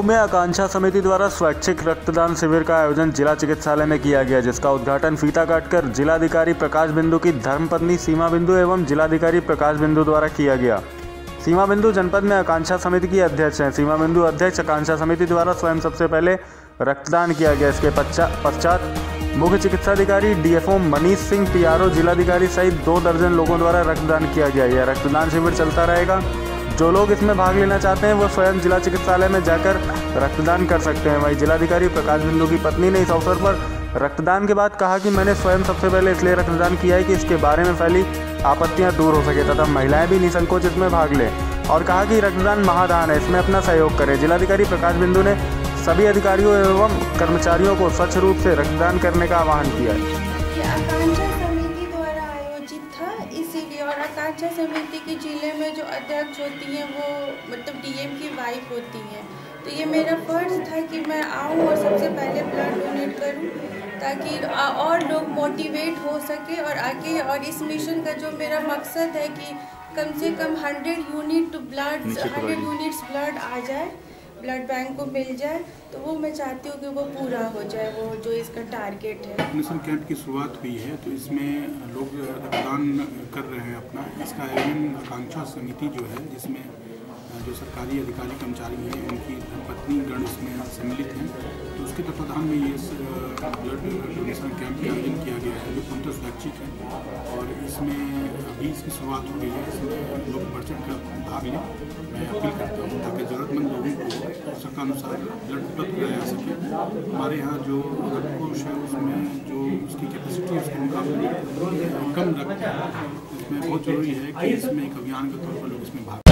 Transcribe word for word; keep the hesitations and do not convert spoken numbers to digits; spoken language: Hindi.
मऊ में आकांक्षा समिति द्वारा स्वैच्छिक रक्तदान शिविर का आयोजन जिला चिकित्सालय में किया गया, जिसका उद्घाटन फीता काटकर जिलाधिकारी प्रकाश बिंदु की धर्मपत्नी सीमा बिंदु एवं जिलाधिकारी प्रकाश बिंदु द्वारा किया गया। सीमा बिंदु जनपद में आकांक्षा समिति की अध्यक्ष हैं। सीमा बिंदु अध्यक्ष आकांक्षा समिति द्वारा स्वयं सबसे पहले रक्तदान किया गया। इसके पश्चात मुख्य चिकित्साधिकारी डीएफओ मनीष सिंह, पीआरओ, जिलाधिकारी सहित दो दर्जन लोगों द्वारा रक्तदान किया गया। यह रक्तदान शिविर चलता रहेगा। जो लोग इसमें भाग लेना चाहते हैं वो स्वयं जिला चिकित्सालय में जाकर रक्तदान कर सकते हैं। वहीं जिलाधिकारी प्रकाश बिंदु की पत्नी ने इस अवसर पर रक्तदान के बाद कहा कि मैंने स्वयं सबसे पहले इसलिए रक्तदान किया है कि इसके बारे में फैली आपत्तियां दूर हो सके तथा महिलाएं भी निसंकोच इसमें भाग लें, और कहा कि रक्तदान महादान है, इसमें अपना सहयोग करें। जिलाधिकारी प्रकाश बिंदु ने सभी अधिकारियों एवं कर्मचारियों को स्वच्छ रूप से रक्तदान करने का आह्वान किया है। आकांक्षा समिति द्वारा आयोजित था, इसीलिए। और आकांक्षा समिति के जिले में जो अध्यक्ष होती हैं वो मतलब डीएम की वाइफ होती हैं, तो ये मेरा फर्ज था कि मैं आऊँ और सबसे पहले ब्लड डोनेट करूँ ताकि और लोग मोटिवेट हो सके और आगे। और इस मिशन का जो मेरा मकसद है कि कम से कम hundred unit blood hundred units blood आ जाए, ब्लड बैंक को मिल जाए, तो वो मैं चाहती हूँ कि वो पूरा हो जाए, वो जो इसका टारगेट है। डोनेशन कैंप की शुरुआत हुई है, तो इसमें लोग रक्तदान कर रहे हैं अपना। इसका आयोजन आकांक्षा समिति जो है, जिसमें जो सरकारी अधिकारी कर्मचारी हैं उनकी धर्मपत्नी गण इसमें सम्मिलित हैं, तो उसके तत्वाधान में ये ब्लड डोनेशन कैंप का आयोजन किया गया है, जो पूर्णतः स्वैच्छिक है। और इसमें अभी इसकी शुरुआत हो गई है, इसमें लोग बढ़ चढ़ कर भाग लें। मैं अपील करता हूँ ताकि ज़रूरतमंद लोगों को आवश्यकतानुसार ब्लड उपलब्ध कराया जा सके। हमारे यहाँ जो रक्त कोष है उसमें जो उसकी कैपेसिटी है उसके मुकाबले कम रक्त है, इसमें बहुत जरूरी है कि इसमें एक अभियान के तौर पर लोग इसमें भाग